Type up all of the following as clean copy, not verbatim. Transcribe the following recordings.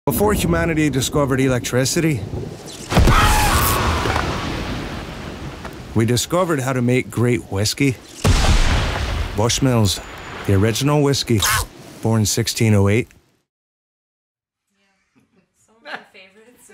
Before humanity discovered electricity, we discovered how to make great whiskey. Bushmills, the original whiskey, born 1608. Some of my favorites.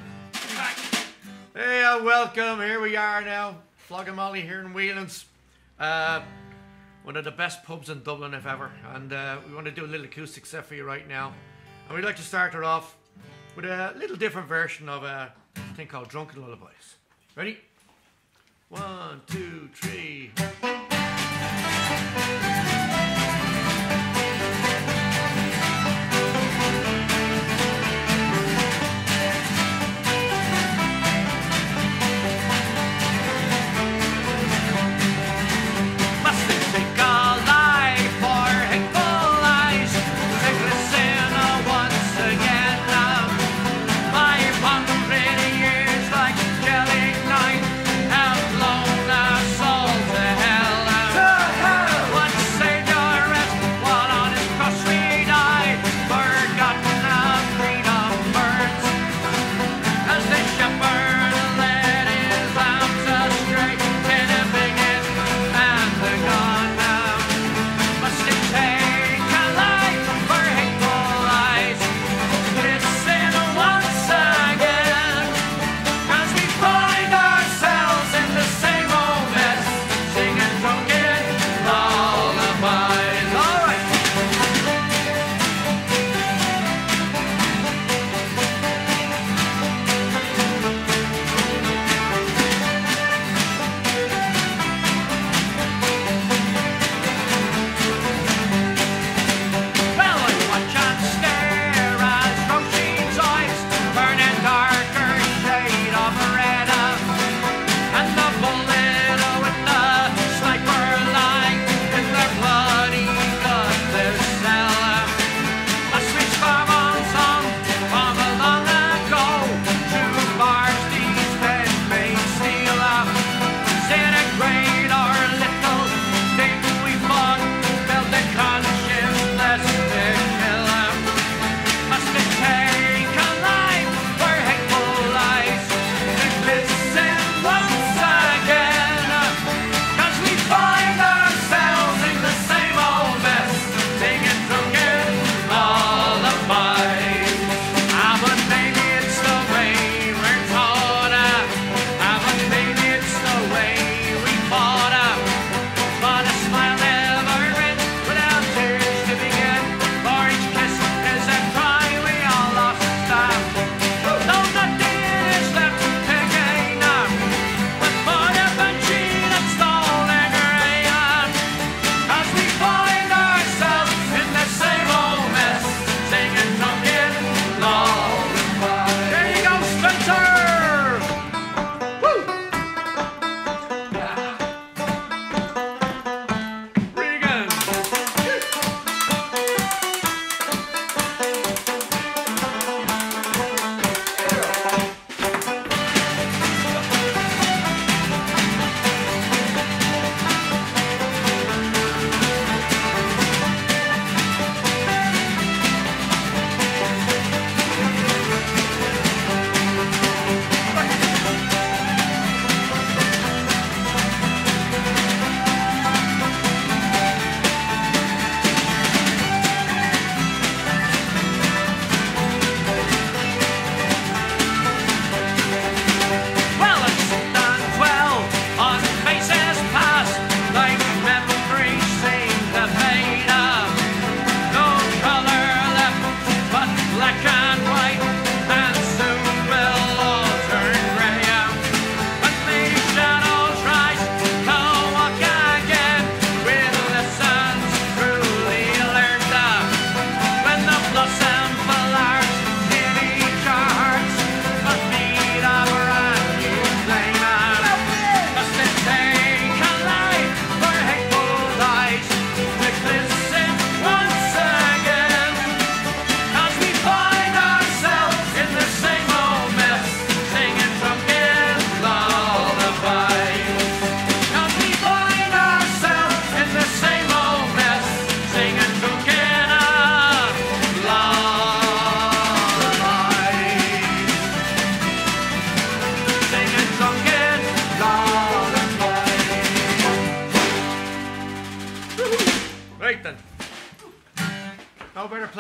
Hey, welcome. Here we are now. Flogging Molly here in Whelan's. One of the best pubs in Dublin, if ever. And we want to do a little acoustic set for you right now. And we'd like to start it off with a little different version of a thing called Drunken Lullabies. Ready? 1, 2, 3. Say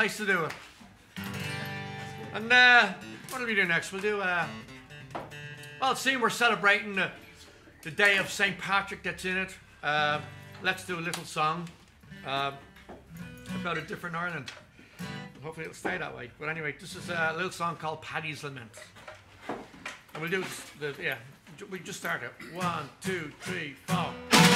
Nice to do it. And what do we do next? We'll do, well, seeing we're celebrating the day of St. Patrick that's in it, let's do a little song about a different Ireland. Hopefully it'll stay that way. But anyway, this is a little song called Paddy's Lament. And we'll do we just start it. 1, 2, 3, 4.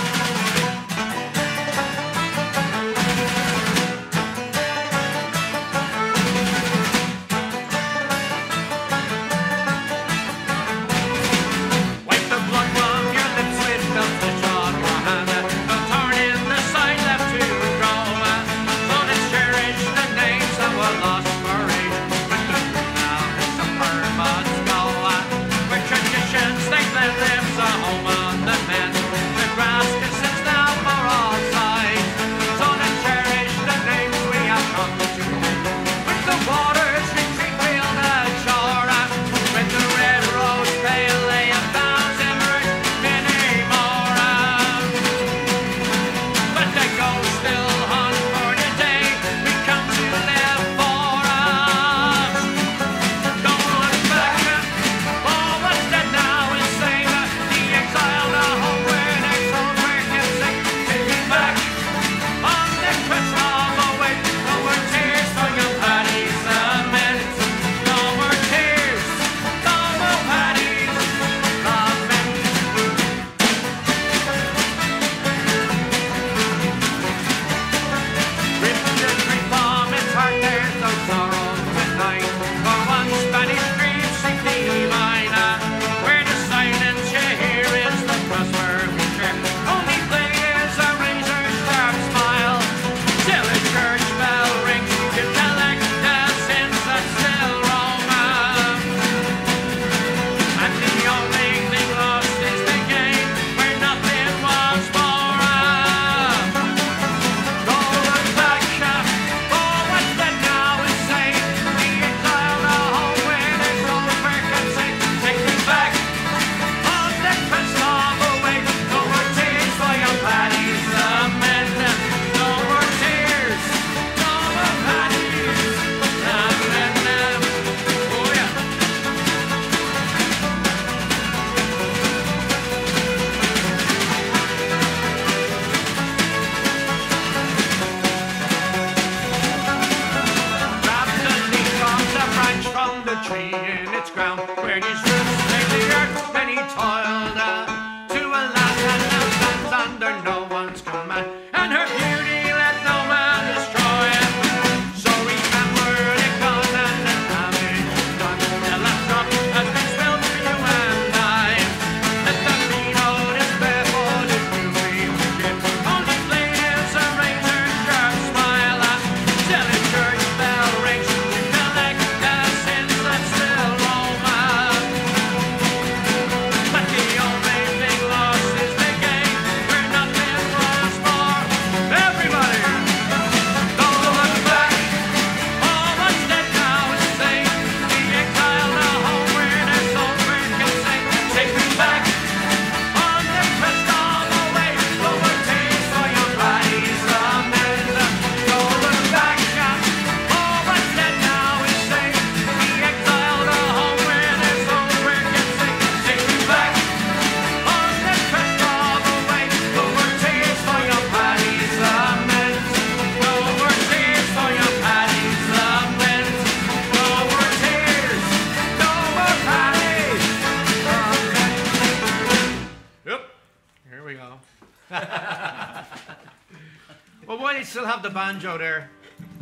Still have the banjo there.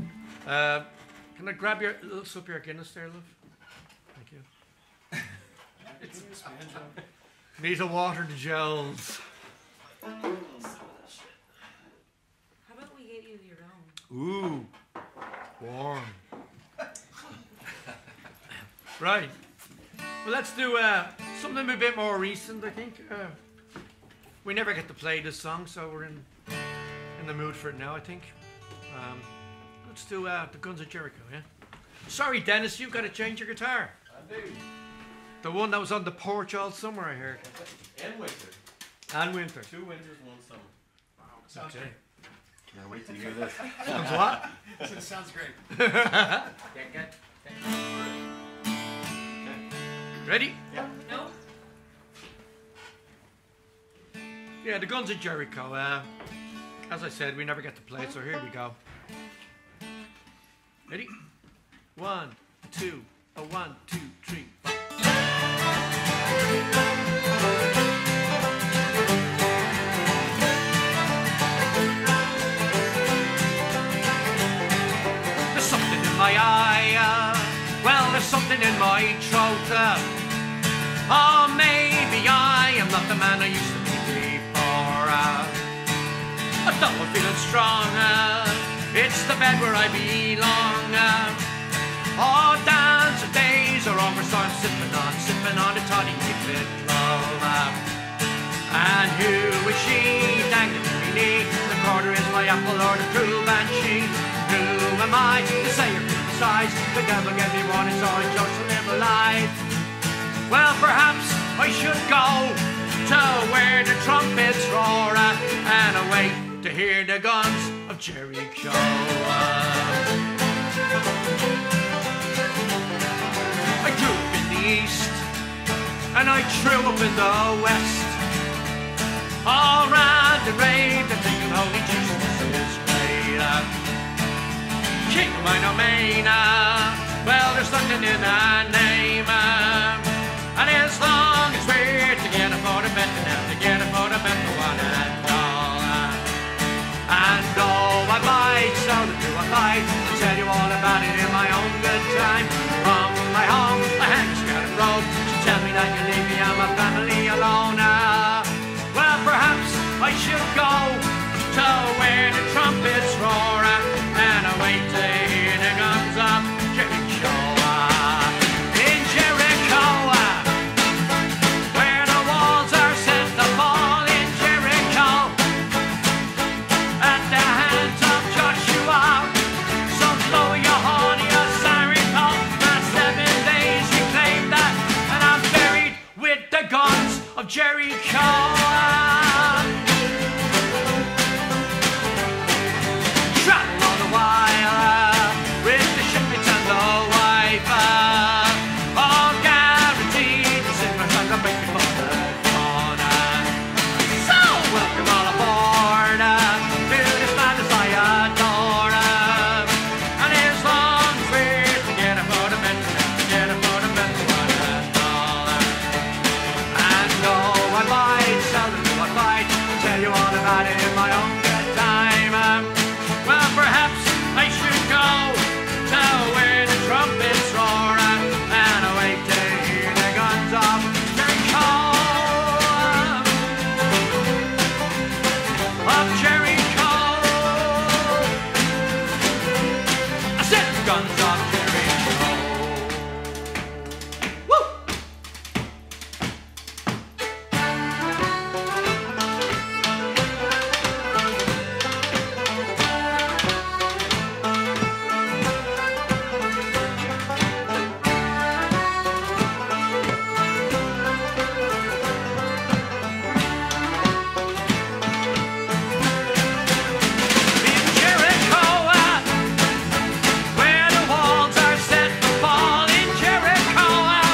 Can I grab your little sup your Guinness there, love? Thank you. Need to water the gels. How about we get you your own? Ooh, warm. Right. Well, let's do something a bit more recent. I think we never get to play this song, so we're in the mood for it now, I think. Let's do the Guns of Jericho, yeah? Sorry, Dennis, you've got to change your guitar. I do. The one that was on the porch all summer, I heard. And winter. And winter. 2 winters, 1 summer. Wow. Okay. Can't wait till you hear this. Sounds what? It sounds great. Ready? Yeah. No. Yeah, the Guns of Jericho. As I said, we never get to play it, so here we go. Ready? 1, 2, 1, 2, 3, 4. There's something in my eye, well, there's something in my throat. Oh, maybe I am not the man I used to be before. I thought I'm feeling strong. It's the bed where I belong. Oh, dance days are over, so I'm sipping on the toddy keep it low. And who is she dangling beneath the quarter is my apple or the true banshee? Who am I to say or criticize? The devil gave me one, it's all just to live a life. Well, perhaps I should go to where the trumpets roar and await to hear the guns of Jericho. I grew up in the east and I grew up in the west. All round and raved and thinking holy Jesus is great. King of my domain, well, there's nothing in a name. And as long as we're together for the better now, together for the better one and all. And though I might, so do I fight, I'll tell you all about it in my own good time. From my home, I hang a scattered road. So tell me that you leave me and my family alone. Well, perhaps I should go to where the trumpets roar and I wait to hear the guns of Jericho. In Jericho, where the walls are set to fall. In Jericho, at the hands of Joshua. So blow your horn, your siren call. My 7 days reclaimed that, and I'm buried with the guns of Jericho. Travel all the while with the shepherds and the wife. All guaranteed to sing my song and break before the dawn. So welcome all aboard to this madness I adore. And as long as we're together for the better, together for the better one and all. And though I might seldom do I fight, I'll tell you all about it in my own good time. Well, perhaps I should go to where the trumpets roar and await to hear the guns of Jericho. Of Jericho. I said the guns of Jericho. Woo! In Jericho, where the walls are set to fall. In Jericho,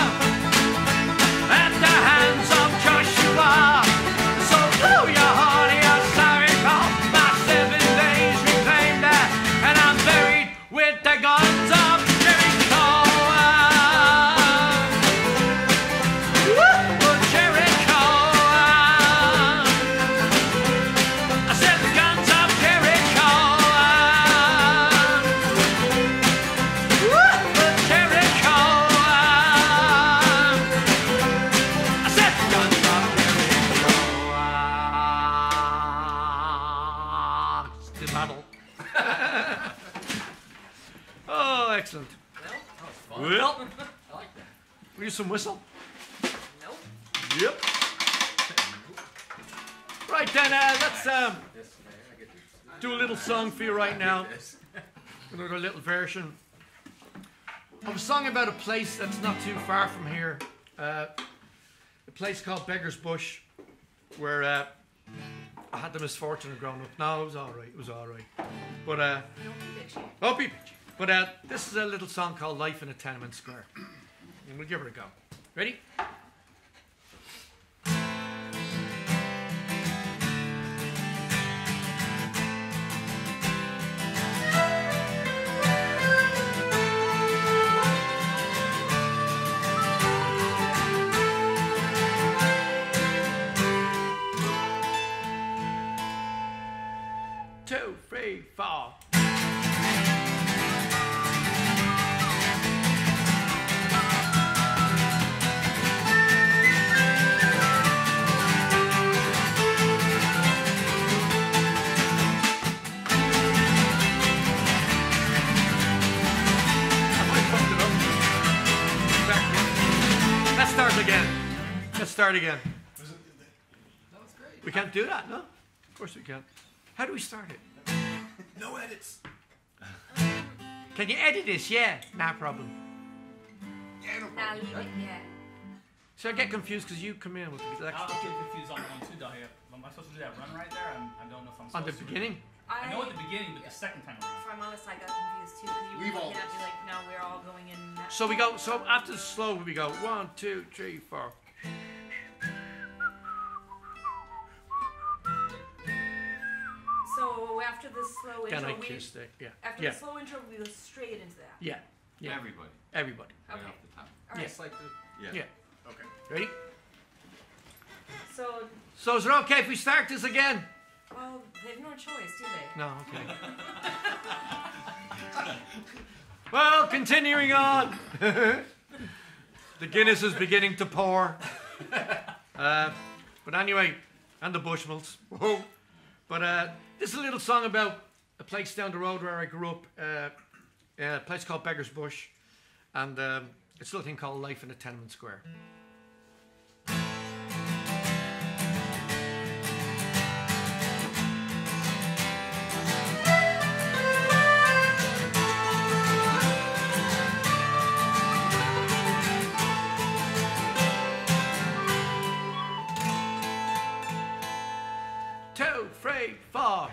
at the hands of Joshua. So blow your horn, your siren call. My 7 days reclaimed that, and I'm buried with the guns of Jericho. Woo! Jericho. I said the guns of Jericho. Jericho. I said the guns of Jericho. It's the battle. Oh, excellent. Well, I like that. we use some whistle. Nope. Yep. Right then, let's do a little song for you right now. Another little version of a song about a place that's not too far from here. A place called Beggar's Bush, where I had the misfortune of growing up. No, it was all right. It was all right. But Don't be bitchy. oh, be bitchy. But this is a little song called "Life in a Tenement Square," and we'll give it a go. Ready? Two, three, four. Let's start again. Let's start again. That was great. We can't do that, no? Of course we can. How do we start it? No edits. Can you edit this? Yeah, no problem. Yeah, no Now problem. leave it, yeah. So I get confused because you come in with the I'll extra get confused on one too, though. Am I supposed to do that run right there? I don't know if I'm on supposed the to. beginning. I know at the beginning, but the second time around. If I'm honest, I got confused too because you We've were all- looking at me like, no, we're all going in. So we go. So after the slow, we go 1, 2, 3, 4. So after the slow Then intro, I kissed it. Yeah. after Yeah. the slow intro, we go straight into that. Yeah. Yeah. Everybody. Everybody. Right Okay. off the top. All right. Yes. Like the. Yeah. Okay. Ready? So, So is it okay if we start this again? well, they have no choice, do they? No. Okay. Well, continuing on. The Guinness is beginning to pour. But anyway, and the Bushmills. Whoa. But this is a little song about a place down the road where I grew up, a place called Beggar's Bush, and it's a little thing called Life in a Tenement Square. Two, three, four.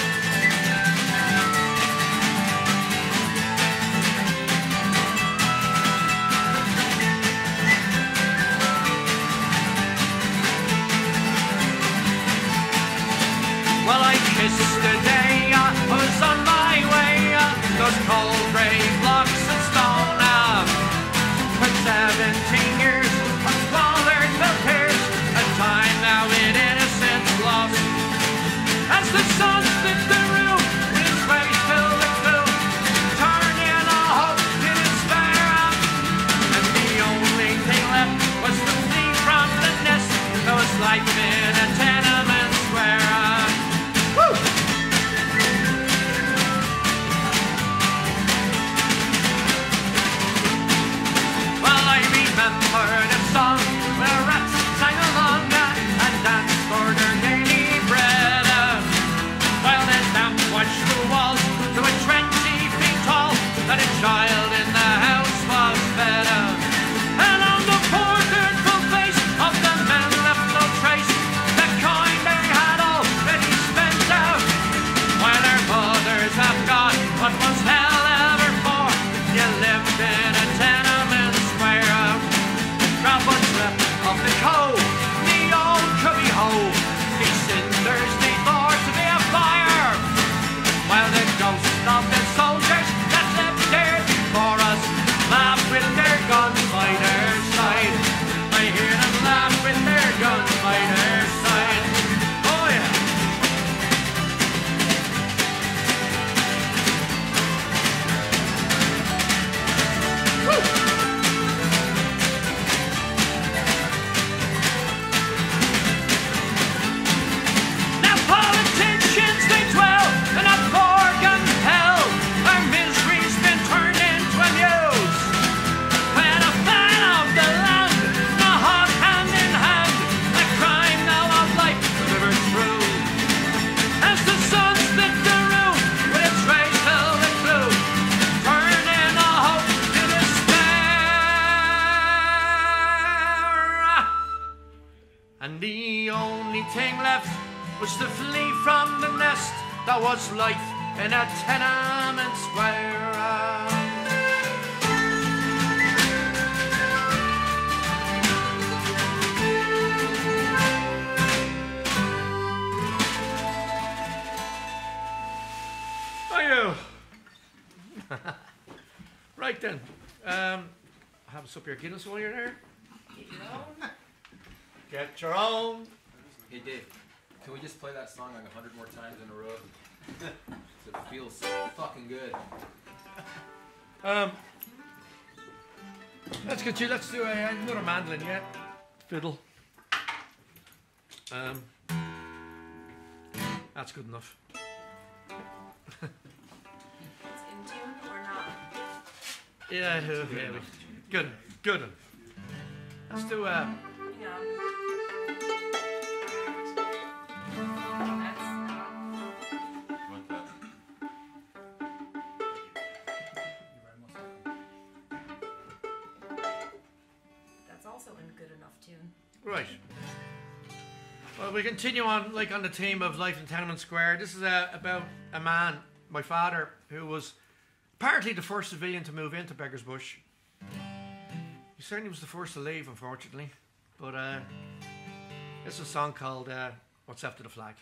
Well, I kissed the day I was on my way, those cold grey blocks of stone. For 17 years, I've swallowed the tears, a time now in innocence lost. As the sun split the roof, his face filled with gloom, turning a hope to despair. And the only thing left was to flee from the nest that was life in a tenement square. Woo! Well, I remember the song where rats sang along and danced for their daily bread. While the damp washed the walls to a 20 feet tall, and a child in the house was fed. And on the poor dirtful face of the men left no trace, the kind they had already spent out. While their mothers have got what was hell ever for, you lived in a tenement square. Grab what's left of the coal, the old cubby hole, these cinders they thought to be a fire. While the ghosts of the soldiers that lived there before us laugh with their guns by their side. I hear them laugh with their guns by their side. Oh yeah. Woo! Now politicians, they dwell in a Borgen hell. Our misery's been turned into a muse. When a fan of the land, the hawk hand in hand, the crime now of life delivered through. As the sun split the room with its rays filled with blue, turning a hope to despair. And the only thing left was to flee from the nest that was life in a tenement square. Oh, you. Right then. Have a sup of your Guinness while you're there. Get your own. Get your own. Hey Dave, can we just play that song like 100 more times in a row? It feels so fucking good. Let's get you. Let's do another mandolin, yeah. Fiddle. That's good enough. It's in tune or not? Yeah, good, good. Let's do Yeah. That's not. Want that? That's also in good enough tune. right. Well, we continue on like on the theme of life in Tenement Square. This is about a man, my father, who was partly the first civilian to move into Beggars Bush. He certainly was the first to leave, unfortunately. But this is a song called What's After the Flag.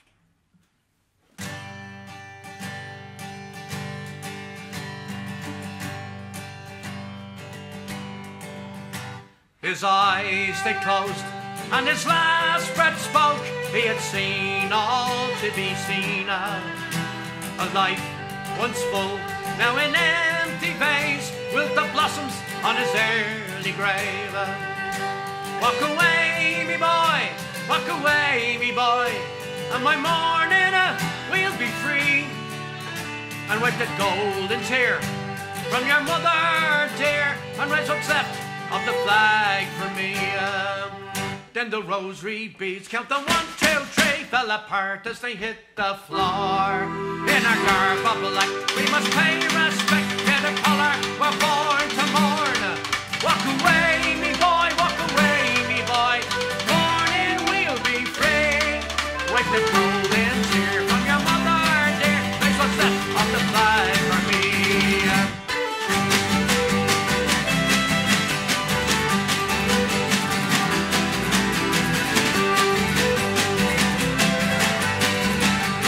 His eyes they closed, and his last breath spoke. He had seen all to be seen. A life once full, now in empty vase, wilt the blossoms on his early grave. Walk away, me boy, walk away, me boy, and my morning we'll be free. And wipe the golden tear from your mother dear, and raise what's left of the flag for me. Then the rosary beads count the 1, 2, 3 fell apart as they hit the floor. In our garb of black we must pay respect to the colour we're born to mourn. Walk away, me boy, walk away, me boy, morning we'll be free. Wipe the golden tear from your mother dear, raise what's left of the flag for me.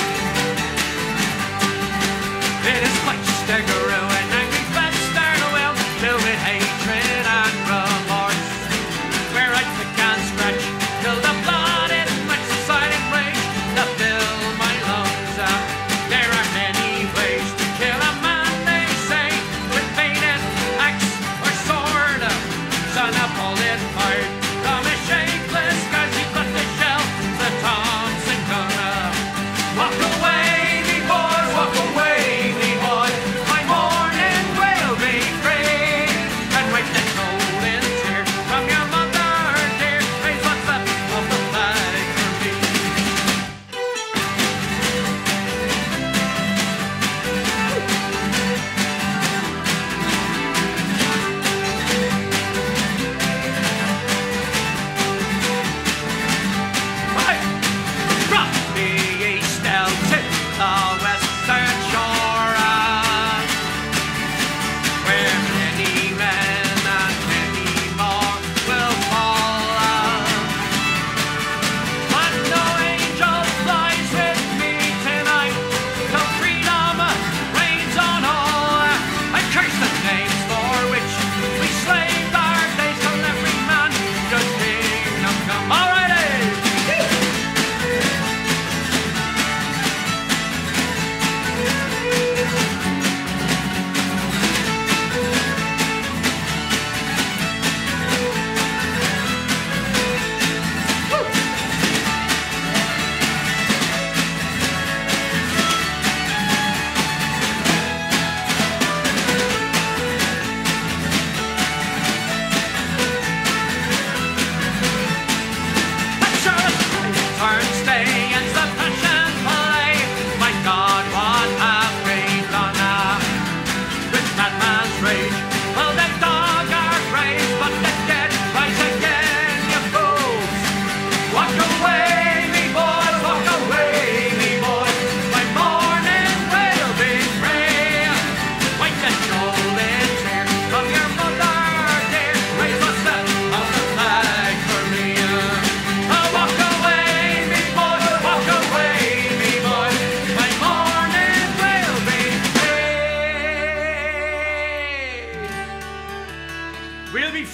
It is quite staggeroo and angry fast start well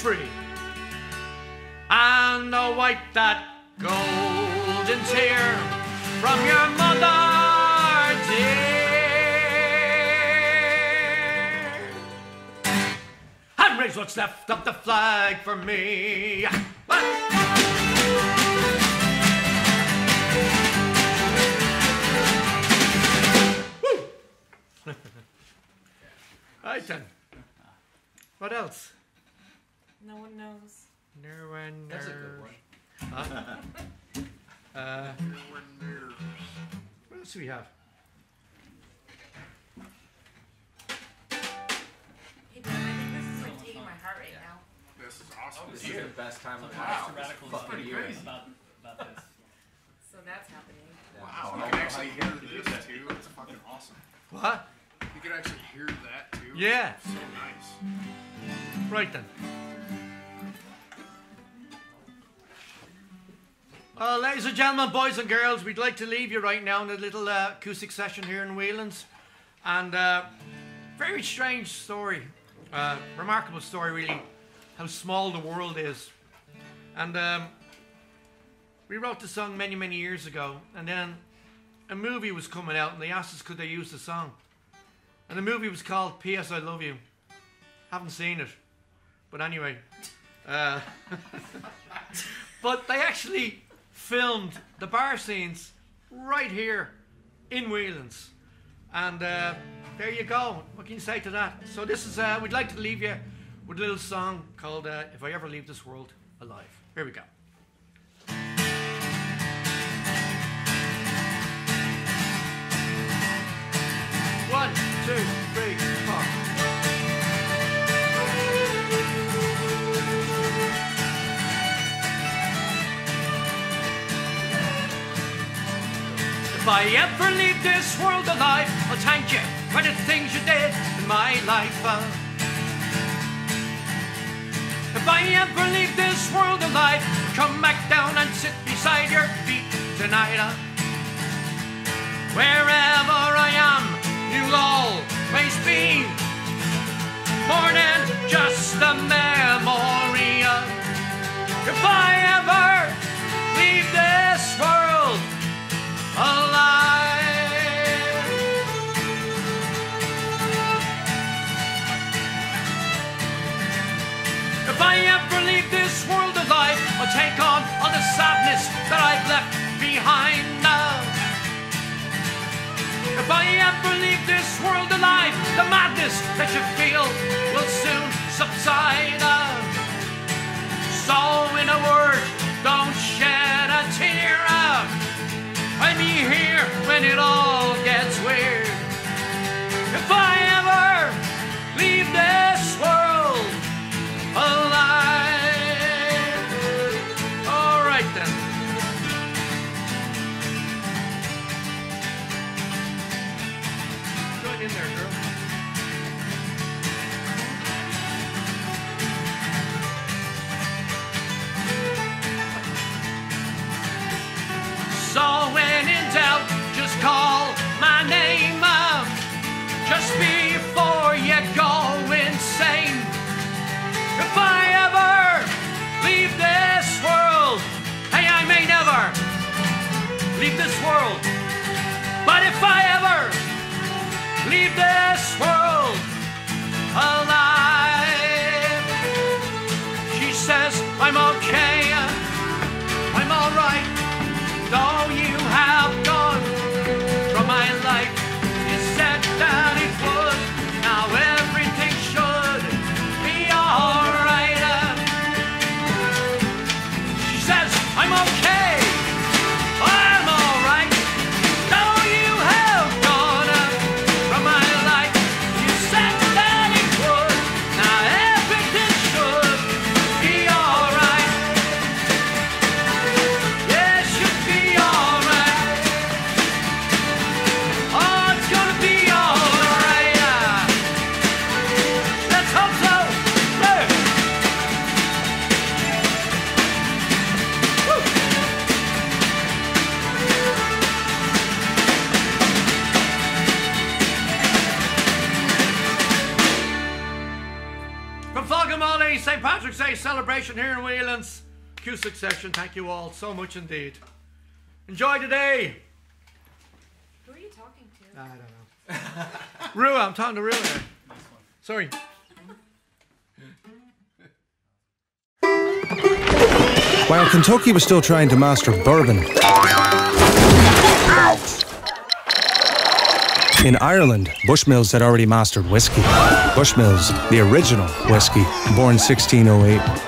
free. And wipe that golden tear from your mother, dear. And raise what's left of the flag for me. Right then. What else? No one knows. No one That's a good knows. one. What else do we have? Hey, Dan, I think this is like taking my heart right now. This is awesome. This is the best time of the Wow. Radical fucking is year. about this. So that's happening. Wow, you can actually hear this too. It's fucking awesome. What? You can actually hear that too. Yeah. So nice. Right then. Ladies and gentlemen, boys and girls, we'd like to leave you right now in a little acoustic session here in Whelan's. And very strange story. Remarkable story, really, how small the world is. And we wrote the song many, many years ago. And then a movie was coming out and they asked us could they use the song. And the movie was called P.S. I Love You. Haven't seen it. But anyway. But they actually filmed the bar scenes right here in Whelan's. And there you go. What can you say to that? So this is, we'd like to leave you with a little song called If I Ever Leave This World Alive. Here we go. One, two, three, four. If I ever leave this world alive, I'll thank you for the things you did in my life. If I ever leave this world alive, I'll come back down and sit beside your feet tonight. Wherever I am, you'll always be more than just a memory. If I ever leave this world alive, if I ever leave this world alive, I'll take on all the sadness that I've left behind now. If I ever leave this world alive, the madness that you feel will soon subside. So in a word, don't shed a tear. I'll be here when it all gets weird. If I ever leave this world alive. All right then. Join in there, girl. So when in doubt, just call my name up just before you go insane. If I ever leave this world, hey, I may never leave this world, but if I ever leave this world alive, she says I'm okay, I'm alright. Though you have gone from my life, you said that it would. Now everything should be alright. She says, I'm okay, I'm alright. Though you have gone from my life, you said that it would. Now everything should be alright. Yeah. celebration here in Whelan's acoustic session. Thank you all so much indeed. Enjoy the day. Who are you talking to? I don't know. Rua, I'm talking to Rua there. Sorry. While Kentucky was still trying to master bourbon, in Ireland, Bushmills had already mastered whiskey. Bushmills, the original whiskey, born 1608.